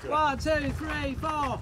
1, 2, 3, 4.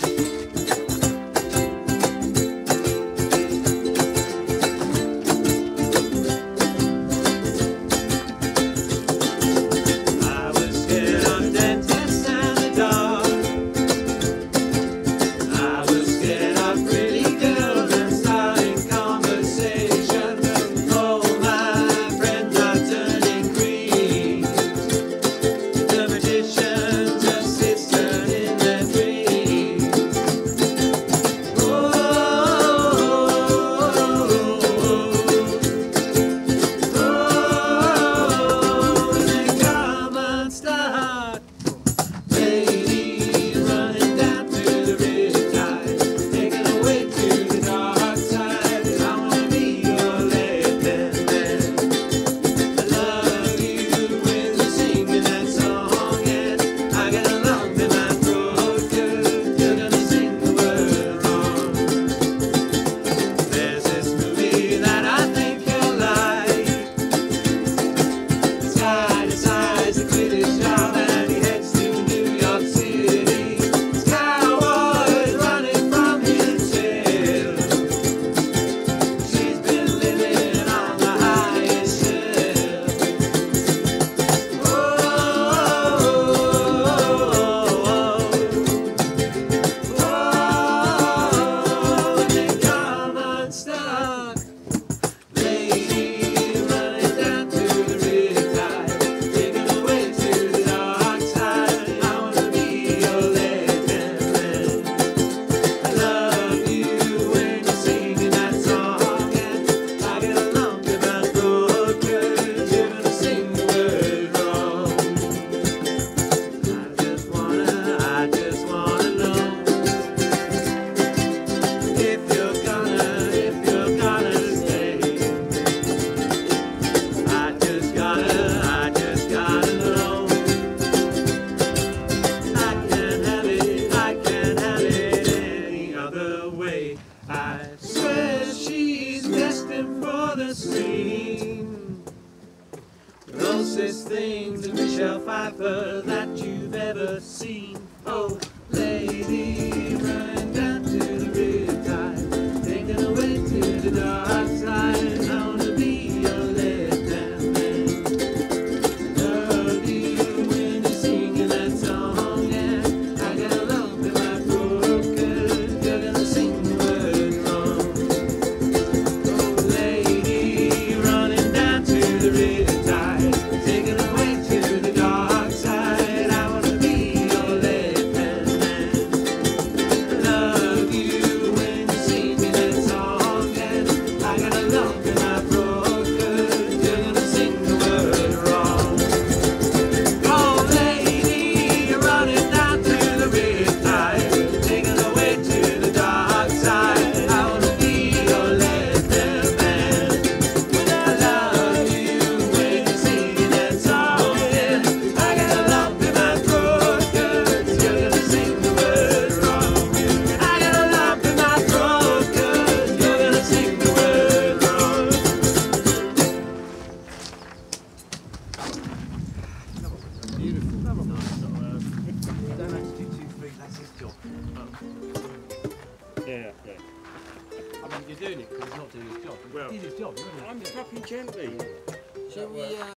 I swear she's destined for the screen. Closest thing to Michelle Pfeiffer that you've ever seen. Oh, lady, running down to the Riptide, taken away to the dark side. I wanna be your left-hand man. Love you when you're singing that song, and I got a lump in my throat 'cause you're gonna sing the word wrong. Oh, lady, running down to the Riptide, taken away to the dark side. I wanna be your left-hand man. Love you when you're singing that song, and I got a lump in my throat 'cause you're gonna sing the word wrong. Oh, lady, you're running down to the Riptide, taken away to the dark side. I wanna be your left-hand man. I love you when you're singing that song, and I got a lump in my throat 'cause you're gonna sing the word wrong. I got a lump in my throat 'cause you're gonna sing the word wrong. Beautiful. Nice. Don't have to do 2, 3, that's his job. Yeah. I mean, you're doing it because he's not doing his job. Well, He did his job, isn't he? I'm tapping gently. Shall we,